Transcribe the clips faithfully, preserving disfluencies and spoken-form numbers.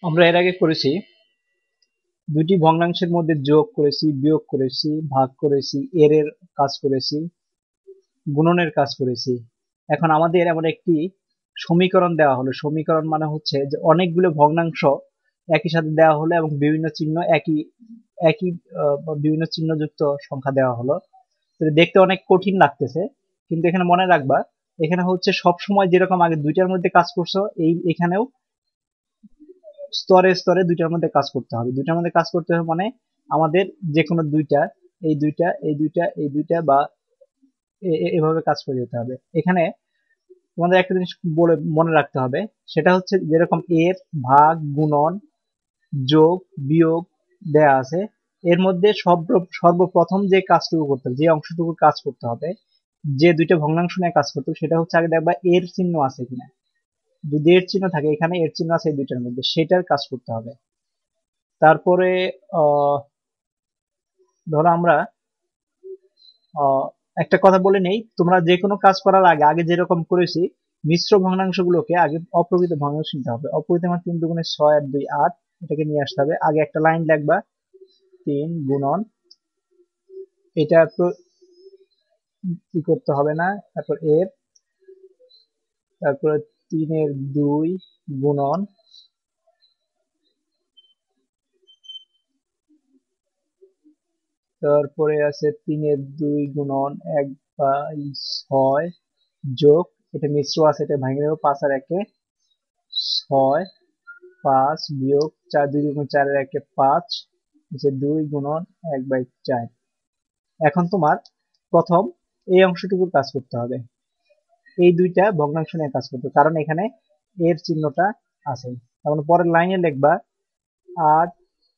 আমরা এর আগে করেছি দুটি ভগ্নাংশের মধ্যে যোগ করেছি, বিয়োগ করেছি, ভাগ করেছি, এর এর কাজ করেছি, গুণনের কাজ করেছি। এখন আমাদের এমন একটি সমীকরণ দেওয়া হলো। সমীকরণ মানে হচ্ছে যে অনেকগুলো ভগ্নাংশ একই সাথে দেওয়া হলো এবং বিভিন্ন চিহ্ন একই একই আহ, বিভিন্ন চিহ্নযুক্ত সংখ্যা দেওয়া হলো। তো দেখতে অনেক কঠিন লাগতেছে, কিন্তু এখানে মনে রাখবা এখানে হচ্ছে সব সময় যেরকম আগে দুইটার মধ্যে কাজ করছো, এই এখানেও স্তরে স্তরে দুইটার মধ্যে কাজ করতে হবে। দুইটার মধ্যে কাজ করতে হবে মানে আমাদের যে কোনো দুইটা, এই দুইটা, এই দুইটা, এই দুইটা বা এ- এ- এভাবে কাজ করে যেতে হবে। এখানে তোমাদের একটা জিনিস বলে মনে রাখতে হবে, সেটা হচ্ছে যেরকম এর, ভাগ, গুণন, যোগ, বিয়োগ দেয়া আছে, এর মধ্যে সর্ব- সর্বপ্রথম যে কাজটুকু করতে হবে, যে অংশটুকু কাজ করতে হবে, যে দুইটা ভগ্নাংশ নিয়ে কাজ করতে হবে, সেটা হচ্ছে আগে দেখবা এর চিহ্ন আছে কিনা। যদি এর চিহ্ন থাকে, এখানে এর চিহ্ন আছে এই দুইটার মধ্যে, সেটার কাজ করতে হবে। তারপরে আহ ধরো আমরা আহ একটা কথা বলে নেই, তোমরা যে কোনো কাজ করার আগে আগে যেরকম করেছি মিশ্র ভগ্নাংশগুলোকে আগে অপ্রকৃত ভগ্নাংশ নিতে হবে। অপ্রকৃত মানে তিন দুগুণে ছয় আর দুই আট, এটাকে নিয়ে আসতে হবে। আগে একটা লাইন লিখবা, তিন গুণন, এটা প্র- কি করতে হবে না, তারপর এর, তারপরে তিনের দুই গুণন, তারপরে আছে তিনের দুই গুণন এক বাই ছয় যোগ, এটা মিশ্র আছে, এটা ভাঙে দেবো, পাঁচ আর একে ছয়, পাঁচ বিয়োগ চার, দুই গুণ চারের একে পাঁচ, নিচে দুই গুণন এক বাই চার। এখন তোমার প্রথম এই অংশটুকুর কাজ করতে হবে, এই দুইটা ভগ্নাংশ নিয়ে কাজ করতে হবে, কারণ এখানে এর চিহ্নটা আছে। তারপরে পরের লাইনে লিখবা আট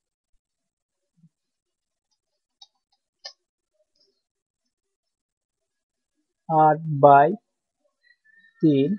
আট বাই তিন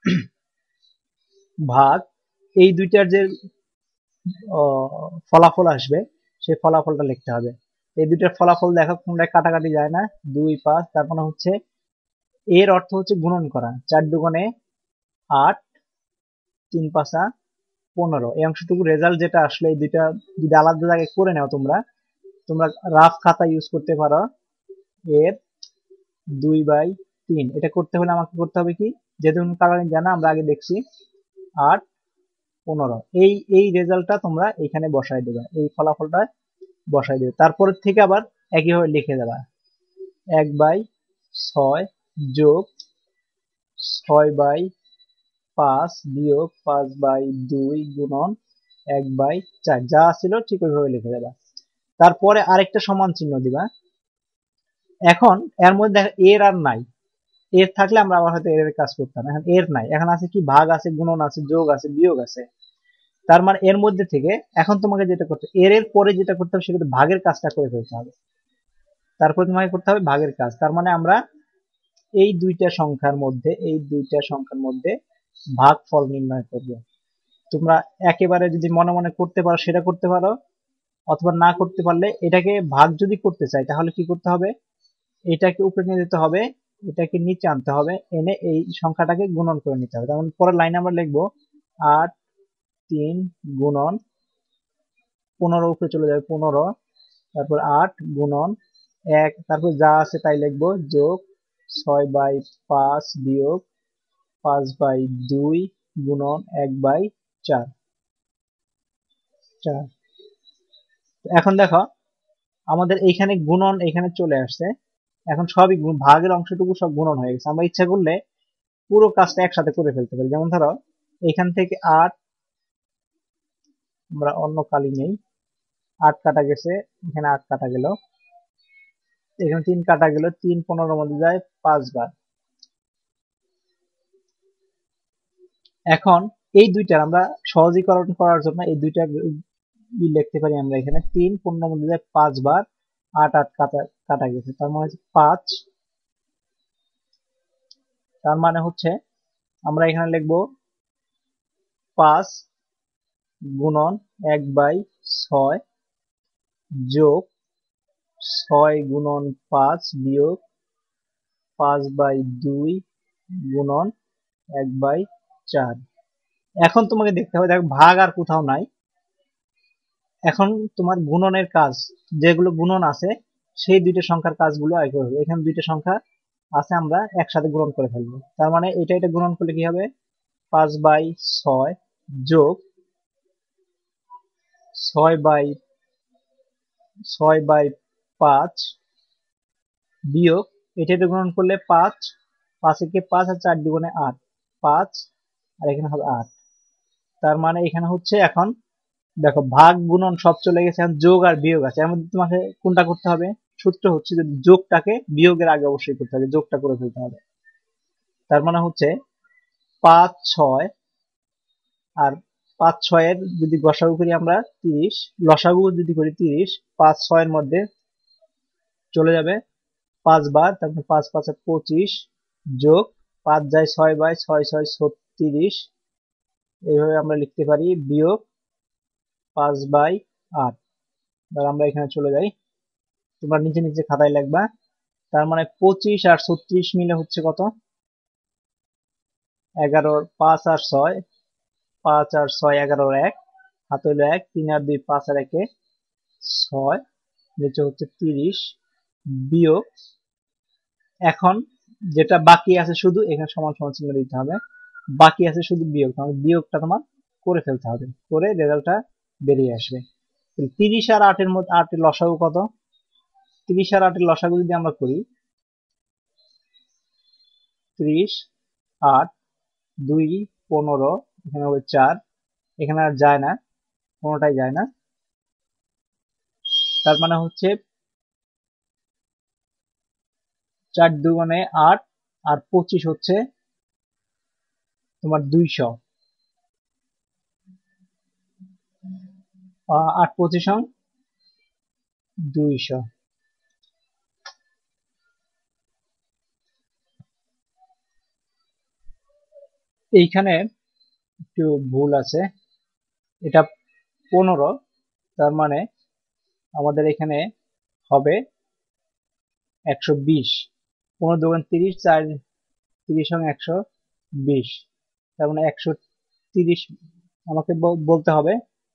ভাগ, এই দুইটার যে আহ, ফলাফল আসবে সেই ফলাফলটা লিখতে হবে। এই দুইটার ফলাফল দেখো কোনটায় কাটাকাটি যায় না, দুই পাঁচ, তার মানে হচ্ছে এর অর্থ হচ্ছে গুণন করা, চার দুগুণে আট, তিন পাঁচা পনেরো। এই অংশটুকু রেজাল্ট যেটা আসলে এই দুইটা যদি আলাদা জায়গায় করে নাও, তোমরা তোমরা রাফ খাতা ইউজ করতে পারো। এর দুই বাই তিন, এটা করতে হলে আমাকে করতে হবে কি, যেহেতু কালারিং জানা আমরা আগে দেখছি, আট পনেরো, এই এই রেজাল্টটা তোমরা এখানে বসাই দেবে, এই ফলাফলটা বসাই দেবে। তারপর থেকে আবার একইভাবে লিখে দেবা, এক বাই ছয় যোগ ছয় বাই পাঁচ বিয়োগ পাঁচ বাই দুই গুণন এক বাই চার, যা ছিল ঠিক ওইভাবে লিখে দেবা। তারপরে আরেকটা সমান চিহ্ন দিবা। এখন এর মধ্যে দেখো এর আর নাই, এর থাকলে আমরা আবার হয়তো এর কাজ করতাম, এখন এর নাই, এখন আছে কি, ভাগ আছে, গুণন আছে, যোগ আছে, বিয়োগ আছে। তার মানে এর মধ্যে থেকে এখন তোমাকে যেটা করতে, এর এর পরে যেটা করতে হবে সেটা ভাগের কাজটা করে ফেলতে হবে। তারপর তোমাকে করতে হবে ভাগের কাজ। তার মানে আমরা এই দুইটা সংখ্যার মধ্যে এই দুইটা সংখ্যার মধ্যে ভাগফল নির্ণয় করব। তোমরা একেবারে যদি মনে মনে করতে পারো সেটা করতে পারো, অথবা না করতে পারলে এটাকে ভাগ যদি করতে চাই তাহলে কি করতে হবে, এটাকে উপরে নিয়ে যেতে হবে, এটাকে নিচে আনতে হবে, এনে এই সংখ্যাটাকে গুণন করে নিতে হবে। যেমন পরের লাইনে আমরা লিখবো আট তিন গুণন পনেরো, উপরে চলে যাবে পনেরো, তারপর আট গুণন এক, তারপর যা আছে তাই লিখবো, যোগ ছয় বাই পাঁচ বিয়োগ পাঁচ বাই দুই গুণন এক বাই চার চার। এখন দেখো আমাদের এইখানে গুণন এখানে চলে আসছে, এখন সবই গুণ- ভাগের অংশটুকু সব গুণন হয়ে গেছে। আমরা ইচ্ছা করলে পুরো কাজটা একসাথে করে ফেলতে পারি। যেমন ধরো এখান থেকে আট, আমরা অন্য কালি নেই, আট কাটা গেছে, এখানে আট কাটা গেল, এখানে তিন কাটা গেল, তিন পনেরোর মধ্যে যায় পাঁচ বার। এখন এই দুইটার আমরা সহজীকরণ করার জন্য এই দুইটা ই লিখতে পারি আমরা, এখানে তিন পনেরোর মধ্যে যায় পাঁচ বার, আট আট কাটা কাটা গেছে, তার মানে হচ্ছে পাঁচ। তার মানে হচ্ছে আমরা এখানে লিখবো পাঁচ গুণন এক বাই ছয় যোগ ছয় গুণন পাঁচ বিয়োগ পাঁচ বাই দুই গুণন এক বাই চার। এখন তোমাকে দেখতে হবে, দেখো ভাগ আর কোথাও নাই, এখন তোমার গুণনের কাজ, যেগুলো গুণন আছে সেই দুইটা সংখ্যার কাজগুলো আগে করবে। এখানে দুইটা সংখ্যা আছে, আমরা একসাথে গুণন করে ফেলবো। তার মানে এটা এটা গুণন করলে কি হবে, পাঁচ বাই ছয় যোগ ছয় বাই ছয় বাই পাঁচ বিয়োগ এটা এটা গুণন করলে পাঁচ, পাঁচ একে পাঁচ আর চার দুগুণে আট, পাঁচ আর এখানে হবে আট। তার মানে এখানে হচ্ছে এখন দেখো ভাগ গুণন সব চলে গেছে, এখন যোগ আর বিয়োগ আছে। এর মধ্যে তোমাকে কোনটা করতে হবে, সূত্র হচ্ছে যে যোগটাকে বিয়োগের আগে অবশ্যই করতে হবে, যোগটা করে ফেলতে হবে। তার মানে হচ্ছে পাঁচ ছয় আর পাঁচ ছয়ের যদি গসাগু করি আমরা তিরিশ, লসাগু যদি করি তিরিশ, পাঁচ ছয়ের মধ্যে চলে যাবে পাঁচ বার, তারপরে পাঁচ পাঁচে পঁচিশ যোগ পাঁচ যায় ছয় বাই ছয় ছয় ছত্রিশ, এইভাবে আমরা লিখতে পারি বিয়োগ পাঁচ বাই আট। আমরা এখানে চলে যাই, তোমরা নিচে নিচে খাতায় লিখবা। তার মানে পঁচিশ আর ছত্রিশ মিলে হচ্ছে কত, এগারো, পাঁচ আর ছয়, পাঁচ আর ছয় এগারোর এক, হাত হইলো এক, তিন আর দুই পাঁচ আর একে ছয়, নিচে হচ্ছে তিরিশ বিয়োগ, এখন যেটা বাকি আছে শুধু এখানে সমান সমান চিহ্ন দিতে হবে, বাকি আছে শুধু বিয়োগ, তাহলে বিয়োগটা তোমার করে ফেলতে হবে, করে রেজাল্টটা বেরিয়ে আসবে। তিরিশ আর আটের মধ্যে আটের লসাগু কত, তিরিশ আর আটের লসাগু যদি আমরা করি, ত্রিশ আট দুই পনেরো, এখানে হবে চার, এখানে আর যায় না, কোনোটাই যায় না। তার মানে হচ্ছে চার দুগুণে আট আর পঁচিশ হচ্ছে তোমার দুইশো, আট পঁচিশ দুইশো। এইখানে একটু ভুল আছে, এটা পনেরো, তার মানে আমাদের এখানে হবে একশো বিশ, পনেরো দুগুণ তিরিশ, চার তিরিশ সঙ্গে একশো বিশ, তার মানে একশো তিরিশ আমাকে বলতে হবে।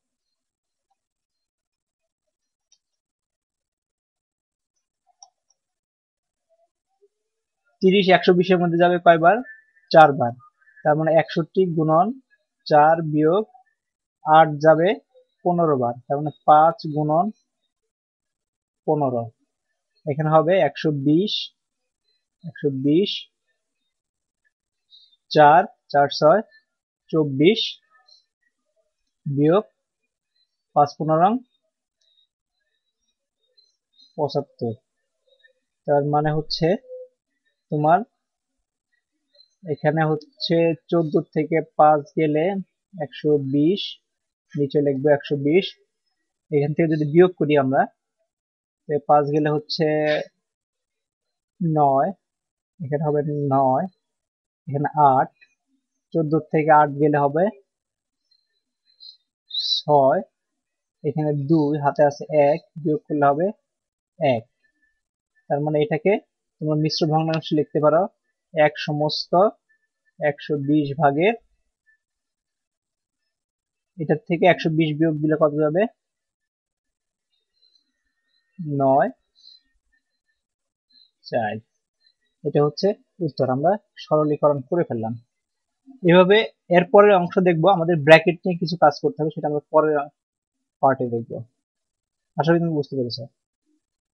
তিরিশ একশো বিশের মধ্যে যাবে কয়বার, চারবার, তার মানে একষট্টি গুণন চার বিয়োগ আট যাবে পনেরো বার, তার মানে পাঁচ গুণন পনেরো, এখানে হবে একশো বিশ, একশো বিশ চার, চার ছয় চব্বিশ বিয়োগ পাঁচ পনেরো পঁচাত্তর। তার মানে হচ্ছে তোমার এখানে হচ্ছে চোদ্দ থেকে পাঁচ গেলে একশো বিশ, নিচে লিখবো একশো বিশ, এখান থেকে যদি বিয়োগ করি আমরা, পাঁচ গেলে হচ্ছে নয়, এখানে হবে নয়, এখানে আট, চোদ্দ থেকে আট গেলে হবে ছয়, এখানে দুই, হাতে আছে এক, বিয়োগ করলে হবে এক। তার মানে এটাকে তোমরা মিশ্র ভগ্নাংশ লিখতে পারো এক সমস্ত একশো বিশ ভাগের, এটার থেকে একশো বিশ বিয়োগ দিলে কত যাবে, নয় চার। এটা হচ্ছে উত্তর, আমরা সরলীকরণ করে ফেললাম। এভাবে এরপরের অংশ দেখবো, আমাদের ব্র্যাকেট নিয়ে কিছু কাজ করতে হবে, সেটা আমরা পরের পার্টে দেখবো। আশা করি তুমি বুঝতে পেরেছো।